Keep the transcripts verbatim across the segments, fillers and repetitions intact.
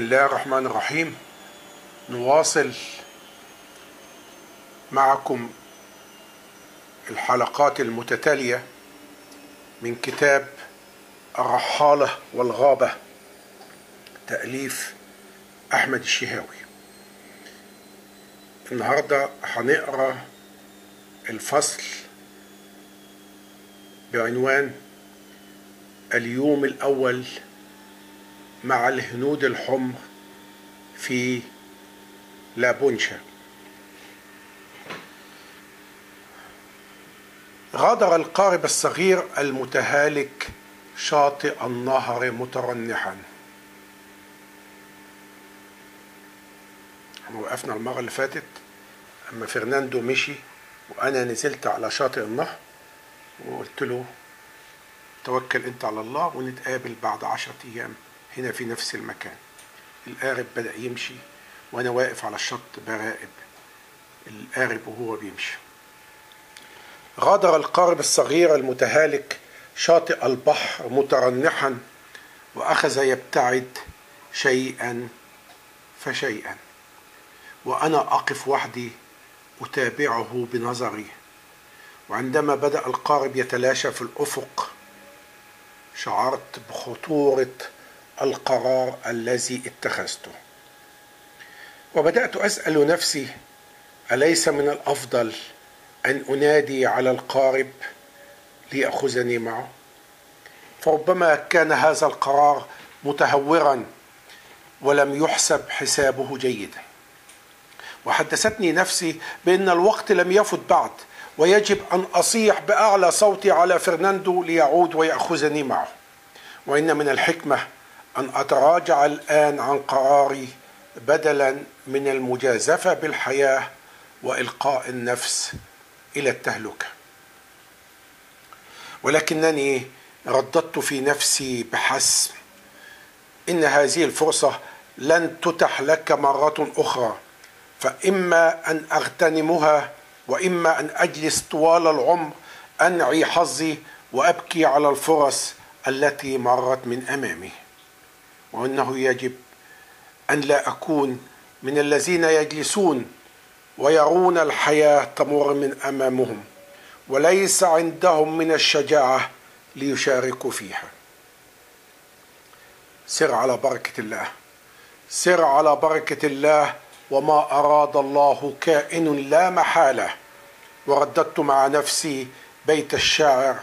بسم الله الرحمن الرحيم. نواصل معكم الحلقات المتتالية من كتاب الرحالة والغابة تأليف أحمد الشهاوي. النهاردة هنقرأ الفصل بعنوان اليوم الأول مع الهنود الحمر في لابونشا. غادر القارب الصغير المتهالك شاطئ النهر مترنحا. احنا وقفنا المرة اللي فاتت اما فرناندو مشي وانا نزلت على شاطئ النهر وقلت له توكل انت على الله ونتقابل بعد عشرة ايام هنا في نفس المكان. القارب بدأ يمشي وانا واقف على الشط براقب القارب وهو بيمشي. غادر القارب الصغير المتهالك شاطئ البحر مترنحا واخذ يبتعد شيئا فشيئا، وانا اقف وحدي اتابعه بنظري. وعندما بدأ القارب يتلاشى في الافق شعرت بخطورة القرار الذي اتخذته، وبدأت أسأل نفسي أليس من الأفضل أن أنادي على القارب ليأخذني معه؟ فربما كان هذا القرار متهورا ولم يحسب حسابه جيدا. وحدثتني نفسي بأن الوقت لم يفت بعد ويجب أن أصيح بأعلى صوتي على فرناندو ليعود ويأخذني معه، وإن من الحكمة أن أتراجع الآن عن قراري بدلا من المجازفة بالحياة وإلقاء النفس إلى التهلكة. ولكنني رددت في نفسي بحسم إن هذه الفرصة لن تتح لك مرة أخرى، فإما أن أغتنمها وإما أن أجلس طوال العمر أنعي حظي وأبكي على الفرص التي مرت من أمامي. وأنه يجب أن لا أكون من الذين يجلسون ويرون الحياة تمر من أمامهم وليس عندهم من الشجاعة ليشاركوا فيها. سر على بركة الله، سر على بركة الله، وما أراد الله كائن لا محالة. ورددت مع نفسي بيت الشاعر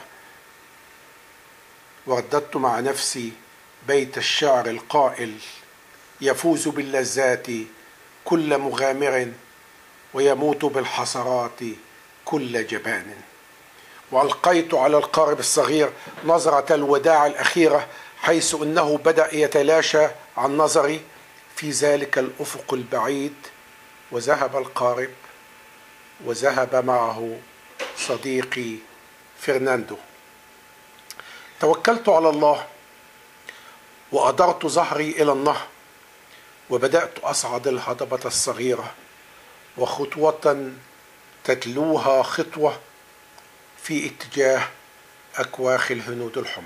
ورددت مع نفسي بيت الشعر القائل: يفوز باللذات كل مغامر ويموت بالحسرات كل جبان. وألقيت على القارب الصغير نظرة الوداع الأخيرة حيث أنه بدأ يتلاشى عن نظري في ذلك الأفق البعيد، وذهب القارب وذهب معه صديقي فرناندو. توكلت على الله وأدرت ظهري إلى النهر وبدأت أصعد الهضبة الصغيرة، وخطوة تتلوها خطوة في اتجاه أكواخ الهنود الحمر.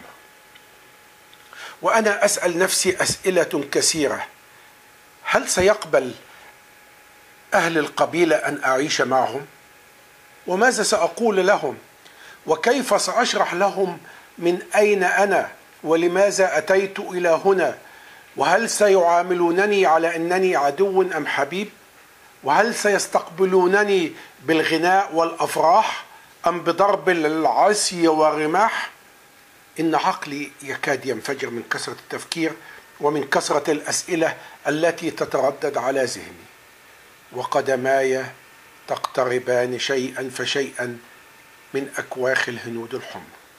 وأنا أسأل نفسي أسئلة كثيرة: هل سيقبل أهل القبيلة أن أعيش معهم؟ وماذا سأقول لهم؟ وكيف سأشرح لهم من أين أنا ولماذا أتيت إلى هنا؟ وهل سيعاملونني على أنني عدو أم حبيب؟ وهل سيستقبلونني بالغناء والأفراح أم بضرب العصي والرماح؟ إن عقلي يكاد ينفجر من كثرة التفكير ومن كثرة الأسئلة التي تتردد على ذهني، وقدماي تقتربان شيئا فشيئا من أكواخ الهنود الحمر،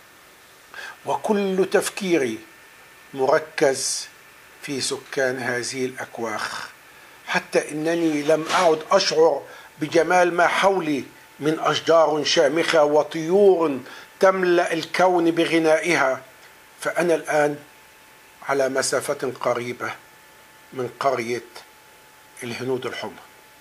وكل تفكيري مركز في سكان هذه الأكواخ، حتى إنني لم أعد أشعر بجمال ما حولي من أشجار شامخة وطيور تملأ الكون بغنائها. فأنا الآن على مسافة قريبة من قرية الهنود الحمر.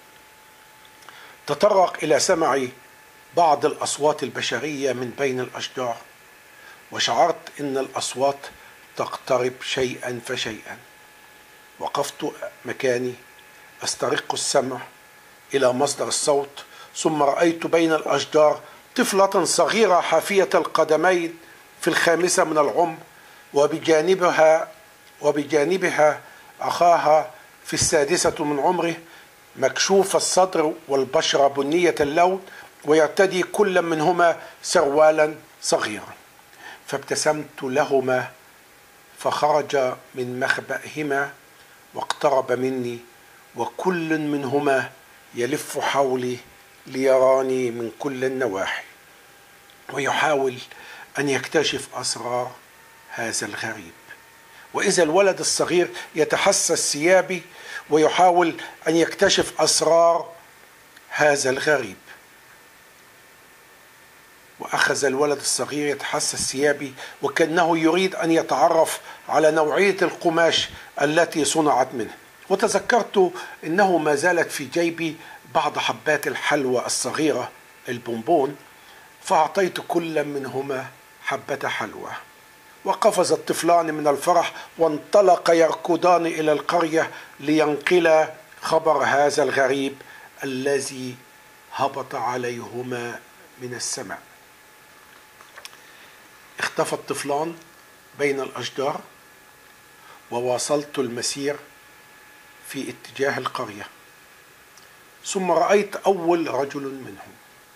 تطرق إلى سمعي بعض الأصوات البشرية من بين الأشجار، وشعرت أن الأصوات تقترب شيئا فشيئا. وقفت مكاني أسترق السمع إلى مصدر الصوت، ثم رأيت بين الأشجار طفلة صغيرة حافية القدمين في الخامسة من العمر، وبجانبها وبجانبها أخاها في السادسة من عمره، مكشوف الصدر والبشرة بنية اللون، ويرتدي كل منهما سروالا صغيرا. فابتسمت لهما فخرج من مخبئهما واقترب مني، وكل منهما يلف حولي ليراني من كل النواحي، ويحاول أن يكتشف أسرار هذا الغريب. وإذا الولد الصغير يتحسس ثيابي ويحاول أن يكتشف أسرار هذا الغريب. وأخذ الولد الصغير يتحسس ثيابي وكأنه يريد أن يتعرف على نوعية القماش التي صنعت منه. وتذكرت أنه ما زالت في جيبي بعض حبات الحلوى الصغيرة البونبون، فأعطيت كل منهما حبة حلوى. وقفز الطفلان من الفرح وانطلق يركضان إلى القرية لينقلا خبر هذا الغريب الذي هبط عليهما من السماء. اختفى الطفلان بين الأشجار، وواصلت المسير في اتجاه القرية. ثم رأيت أول رجل منهم،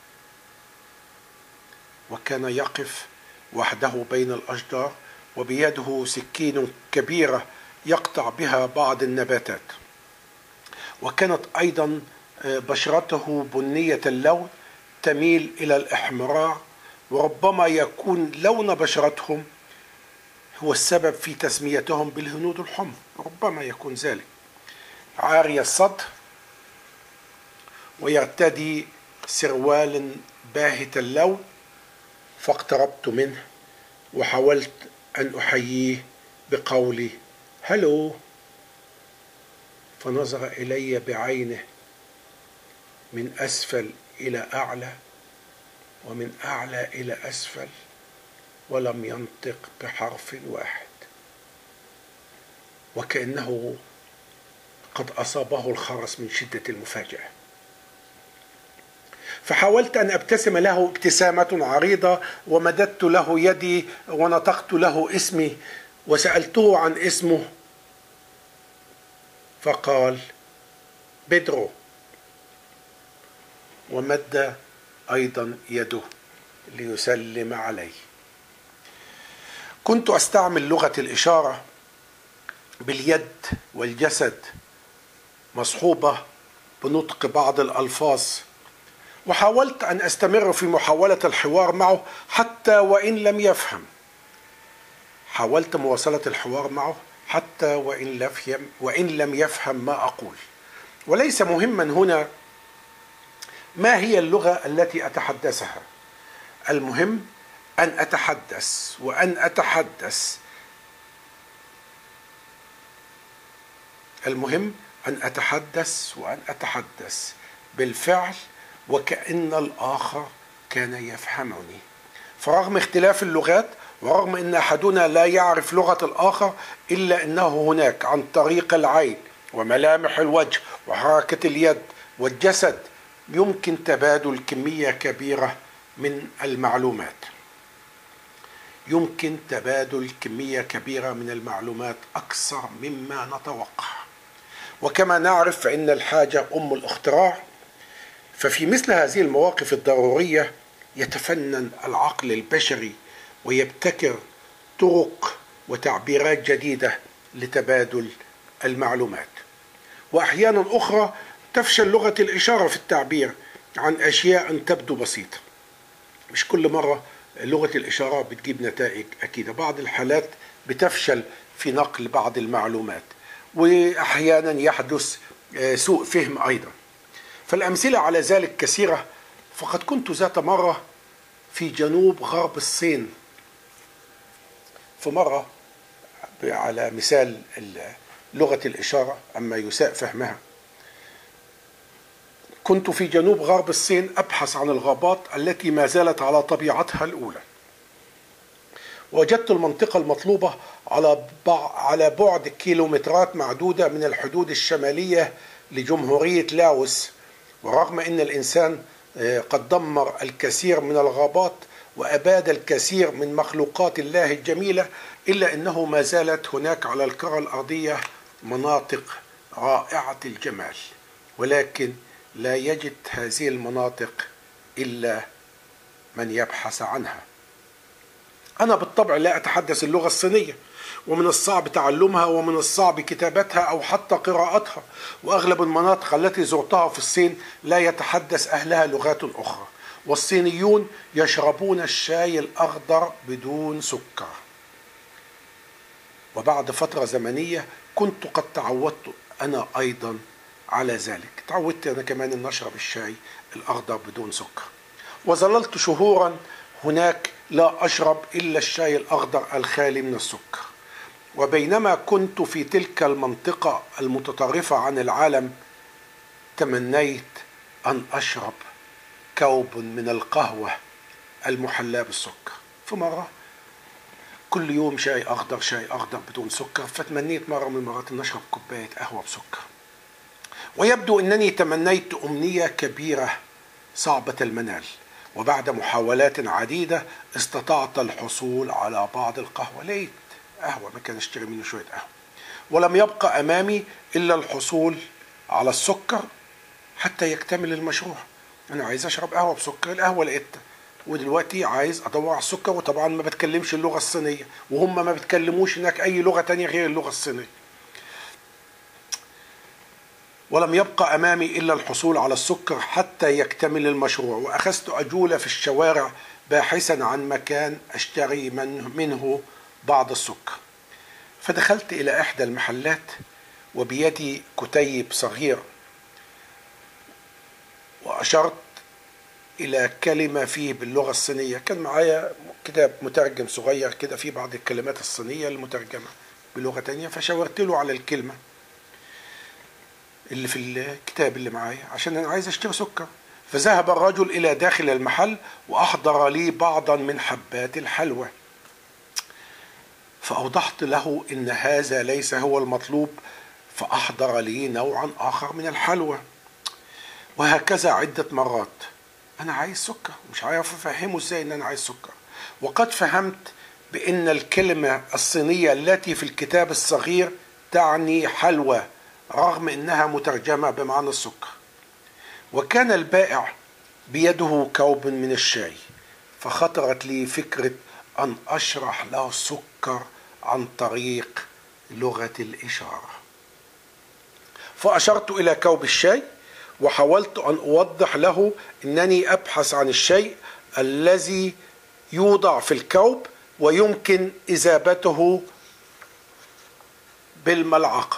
وكان يقف وحده بين الأشجار، وبيده سكين كبيرة يقطع بها بعض النباتات. وكانت أيضا بشرته بنية اللون تميل إلى الإحمرار، وربما يكون لون بشرتهم هو السبب في تسميتهم بالهنود الحمر، ربما يكون ذلك. عاري الصدر ويرتدي سروال باهت اللون. فاقتربت منه وحاولت أن أحييه بقولي هلو، فنظر إلي بعينه من أسفل إلى أعلى ومن أعلى إلى أسفل، ولم ينطق بحرف واحد، وكأنه قد أصابه الخرس من شدة المفاجأة. فحاولت أن أبتسم له ابتسامة عريضة، ومددت له يدي ونطقت له اسمي وسألته عن اسمه، فقال بيدرو، ومد أيضا يده ليسلم علي. كنت أستعمل لغة الإشارة باليد والجسد مصحوبة بنطق بعض الألفاظ، وحاولت أن أستمر في محاولة الحوار معه حتى وإن لم يفهم. حاولت مواصلة الحوار معه حتى وإن, وإن لم يفهم ما أقول. وليس مهما هنا ما هي اللغة التي أتحدثها، المهم أن أتحدث وأن أتحدث المهم أن أتحدث وأن أتحدث بالفعل، وكأن الآخر كان يفهمني. فرغم اختلاف اللغات، ورغم أن أحدنا لا يعرف لغة الآخر، إلا أنه هناك عن طريق العين وملامح الوجه وحركة اليد والجسد يمكن تبادل كمية كبيرة من المعلومات. يمكن تبادل كمية كبيرة من المعلومات أكثر مما نتوقع. وكما نعرف فإن الحاجة أم الاختراع، ففي مثل هذه المواقف الضرورية يتفنن العقل البشري ويبتكر طرق وتعبيرات جديدة لتبادل المعلومات. وأحيانا أخرى تفشل لغة الإشارة في التعبير عن أشياء تبدو بسيطة. مش كل مرة لغة الإشارة بتجيب نتائج أكيدة، بعض الحالات بتفشل في نقل بعض المعلومات، وأحيانا يحدث سوء فهم أيضا. فالأمثلة على ذلك كثيرة. فقد كنت ذات مرة في جنوب غرب الصين، في مرة على مثال لغة الإشارة أما يساء فهمها، كنت في جنوب غرب الصين أبحث عن الغابات التي ما زالت على طبيعتها الأولى. وجدت المنطقة المطلوبة على على بعد كيلومترات معدودة من الحدود الشمالية لجمهورية لاوس. ورغم أن الإنسان قد دمر الكثير من الغابات وأباد الكثير من مخلوقات الله الجميلة، إلا أنه ما زالت هناك على الكرة الأرضية مناطق رائعة الجمال، ولكن لا يجد هذه المناطق إلا من يبحث عنها. أنا بالطبع لا أتحدث اللغة الصينية، ومن الصعب تعلمها ومن الصعب كتابتها أو حتى قراءتها، وأغلب المناطق التي زرتها في الصين لا يتحدث أهلها لغات أخرى، والصينيون يشربون الشاي الأخضر بدون سكر. وبعد فترة زمنية كنت قد تعودت أنا أيضا على ذلك، تعودت أنا كمان أن أشرب الشاي الأخضر بدون سكر، وظللت شهورا هناك لا أشرب إلا الشاي الأخضر الخالي من السكر. وبينما كنت في تلك المنطقة المتطرفة عن العالم تمنيت أن أشرب كوب من القهوة المحلاة بالسكر. في مرة كل يوم شاي أخضر شاي أخضر بدون سكر، فتمنيت مرة من المرات أن أشرب كوباية قهوة بسكر. ويبدو أنني تمنيت أمنية كبيرة صعبة المنال، وبعد محاولات عديدة استطعت الحصول على بعض القهوة. لقيت قهوة ما كان اشتري منه شوية قهوة، ولم يبقى أمامي إلا الحصول على السكر حتى يكتمل المشروع. أنا عايز أشرب قهوة بسكر، القهوة لقيتها، ودلوقتي عايز أدور على السكر، وطبعا ما بتكلمش اللغة الصينية، وهم ما بتكلموش هناك أي لغة تانية غير اللغة الصينية. ولم يبقى أمامي إلا الحصول على السكر حتى يكتمل المشروع، وأخذت أجول في الشوارع باحثا عن مكان أشتري منه بعض السكر. فدخلت إلى إحدى المحلات وبيدي كتيب صغير، وأشرت إلى كلمة فيه باللغة الصينية. كان معايا كتاب مترجم صغير كده فيه بعض الكلمات الصينية المترجمة بلغة تانية، فشاورت له على الكلمة اللي في الكتاب اللي معايا عشان أنا عايز أشتري سكر. فذهب الرجل إلى داخل المحل وأحضر لي بعضا من حبات الحلوى، فأوضحت له إن هذا ليس هو المطلوب، فأحضر لي نوعا آخر من الحلوى، وهكذا عدة مرات. أنا عايز سكر، مش عارف أفهمه إزاي إن أنا عايز سكر. وقد فهمت بأن الكلمة الصينية التي في الكتاب الصغير تعني حلوى رغم أنها مترجمة بمعنى السكر. وكان البائع بيده كوب من الشاي، فخطرت لي فكرة أن أشرح له السكر عن طريق لغة الإشارة. فأشرت إلى كوب الشاي وحاولت أن أوضح له أنني أبحث عن الشيء الذي يوضع في الكوب ويمكن إذابته بالملعقة.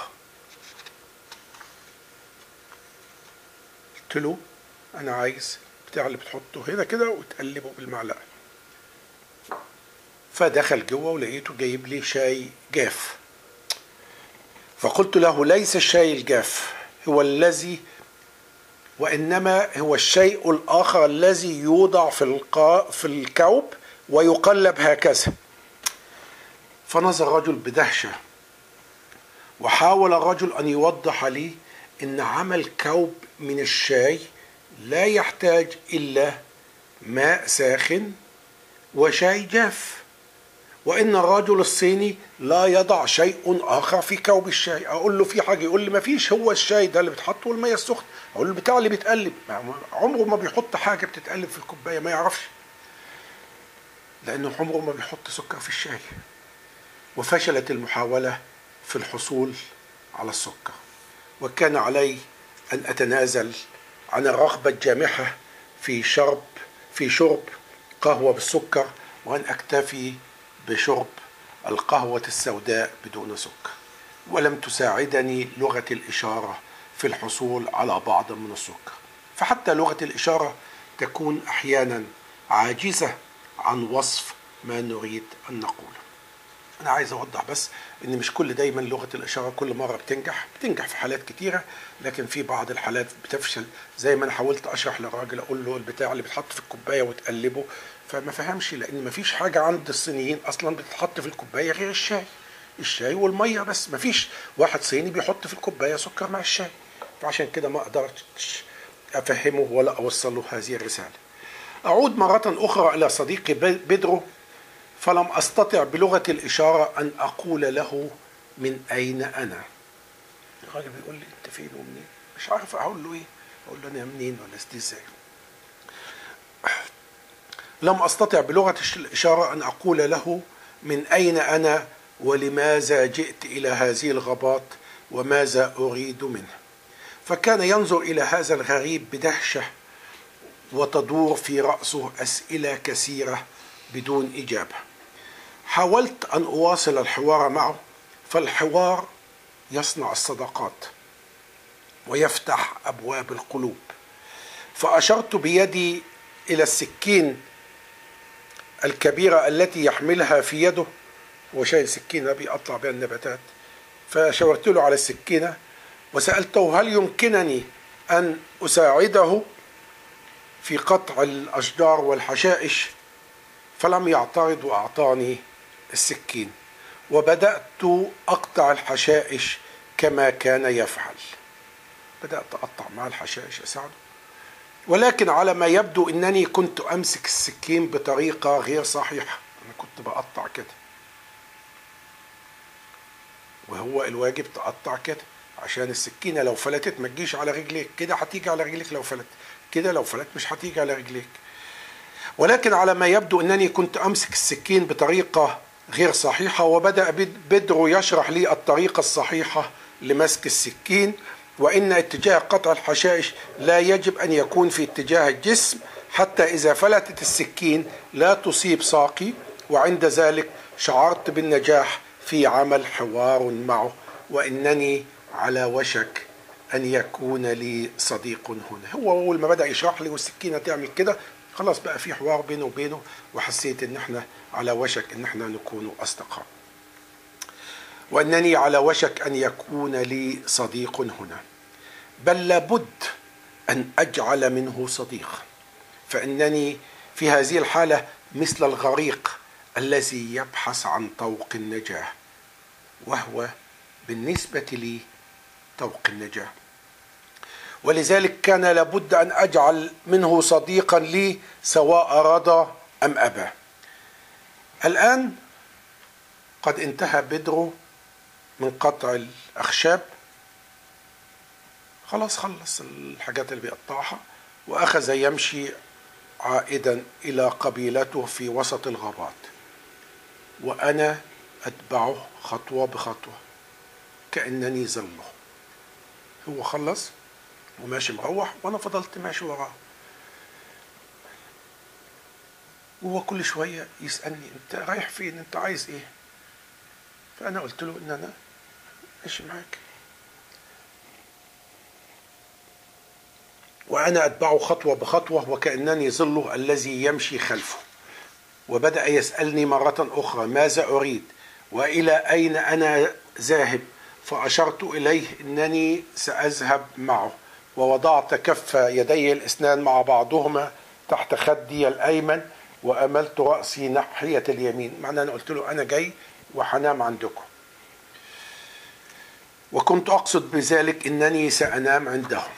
قلت له أنا عايز بتاع اللي بتحطه هنا كده وتقلبه بالمعلقة. فدخل جوه ولقيته جايب لي شاي جاف، فقلت له ليس الشاي الجاف هو الذي، وإنما هو الشيء الآخر الذي يوضع في القا في الكوب ويقلب هكذا. فنظر الرجل بدهشة، وحاول الرجل أن يوضح لي إن عمل كوب من الشاي لا يحتاج إلا ماء ساخن وشاي جاف، وإن الرجل الصيني لا يضع شيء آخر في كوب الشاي. أقول له في حاجة، يقول لي ما فيش، هو الشاي ده اللي بتحطه والمية السخنة. أقول له بتاع اللي بيتقلب، عمره ما بيحط حاجة بتتقلب في الكوباية، ما يعرفش، لأنه عمره ما بيحط سكر في الشاي. وفشلت المحاولة في الحصول على السكر، وكان علي أن أتنازل عن الرغبة الجامحة في شرب في شرب قهوة بالسكر، وأن أكتفي بشرب القهوة السوداء بدون سكر. ولم تساعدني لغة الإشارة في الحصول على بعض من السكر، فحتى لغة الإشارة تكون أحيانا عاجزة عن وصف ما نريد أن نقوله. أنا عايز أوضح بس إن مش كل دايما لغة الإشارة كل مرة بتنجح، بتنجح في حالات كتيرة، لكن في بعض الحالات بتفشل. زي ما أنا حاولت أشرح للراجل أقول له البتاع اللي بتحط في الكوباية وتقلبه، فما فهمش، لان ما فيش حاجه عند الصينيين اصلا بتتحط في الكوبايه غير الشاي الشاي والميه بس. ما فيش واحد صيني بيحط في الكوبايه سكر مع الشاي. فعشان كده ما قدرتش افهمه ولا اوصل له هذه الرساله. اعود مره اخرى الى صديقي بيدرو، فلم استطع بلغه الاشاره ان اقول له من اين انا. الراجل بيقول لي انت فين ومنين؟ مش عارف اقول له ايه، اقول له انا منين ولا ازاي. لم استطع بلغه الاشاره ان اقول له من اين انا ولماذا جئت الى هذه الغابات وماذا اريد منه. فكان ينظر الى هذا الغريب بدهشه وتدور في راسه اسئله كثيره بدون اجابه. حاولت ان اواصل الحوار معه، فالحوار يصنع الصداقات ويفتح ابواب القلوب. فاشرت بيدي الى السكين الكبيره التي يحملها في يده، وشايل سكينه بيقطع بها النباتات. فشاورت له على السكينه وسالته هل يمكنني ان اساعده في قطع الاشجار والحشائش، فلم يعترض واعطاني السكين، وبدات اقطع الحشائش كما كان يفعل. بدات اقطع مع الحشائش اساعده، ولكن على ما يبدو انني كنت امسك السكين بطريقه غير صحيحه. انا كنت بقطع كده، وهو الواجب تقطع كده عشان السكينه لو فلتت ما تجيش على رجليك، كده هتيجي على رجليك لو فلت، كده لو فلت مش هتيجي على رجليك. ولكن على ما يبدو انني كنت امسك السكين بطريقه غير صحيحه، وبدأ بيدرو يشرح لي الطريقه الصحيحه لمسك السكين، وان اتجاه قطع الحشائش لا يجب ان يكون في اتجاه الجسم حتى اذا فلتت السكين لا تصيب ساقي. وعند ذلك شعرت بالنجاح في عمل حوار معه، وانني على وشك ان يكون لي صديق هنا. هو اول ما بدأ يشرح لي والسكينه تعمل كده خلاص بقى في حوار بينه وبينه، وحسيت ان احنا على وشك ان احنا نكون اصدقاء، وانني على وشك ان يكون لي صديق هنا، بل لابد ان اجعل منه صديق. فانني في هذه الحاله مثل الغريق الذي يبحث عن طوق النجاه، وهو بالنسبه لي طوق النجاه. ولذلك كان لابد أن أجعل منه صديقا لي سواء رضى أم أبى. الآن قد انتهى بيدرو من قطع الأخشاب، خلاص خلص الحاجات اللي بيقطعها، وأخذ يمشي عائدا إلى قبيلته في وسط الغابات، وأنا أتبعه خطوة بخطوة كأنني ظله. هو خلص وماشي مروح وانا فضلت ماشي وراه، وهو كل شويه يسالني انت رايح فين، انت عايز ايه؟ فانا قلت له ان انا ماشي معاك، وانا اتبعه خطوه بخطوه وكانني ظله الذي يمشي خلفه. وبدا يسالني مره اخرى ماذا اريد والى اين انا ذاهب، فاشرت اليه انني ساذهب معه، ووضعت كف يدي الاثنان مع بعضهما تحت خدي الايمن واملت راسي ناحيه اليمين، معناه انا قلت له انا جاي وحنام عندكم، وكنت اقصد بذلك انني سانام عندهم.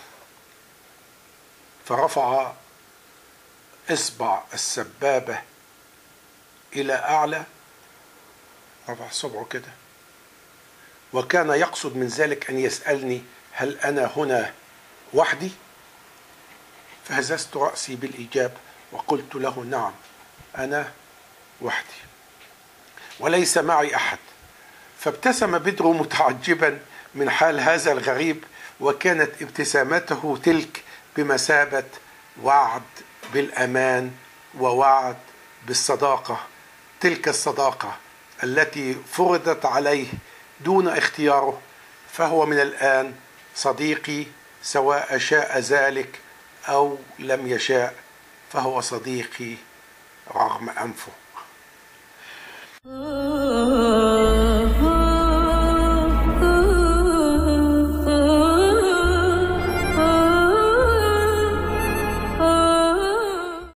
فرفع اصبع السبابه الى اعلى، رفع صبعه كده، وكان يقصد من ذلك ان يسالني هل انا هنا وحدي؟ فهززت رأسي بالإجابة وقلت له نعم أنا وحدي وليس معي أحد. فابتسم بيدرو متعجبا من حال هذا الغريب، وكانت ابتسامته تلك بمثابة وعد بالأمان ووعد بالصداقة، تلك الصداقة التي فرضت عليه دون اختياره. فهو من الآن صديقي سواء شاء ذلك أو لم يشاء، فهو صديقي رغم أنفه.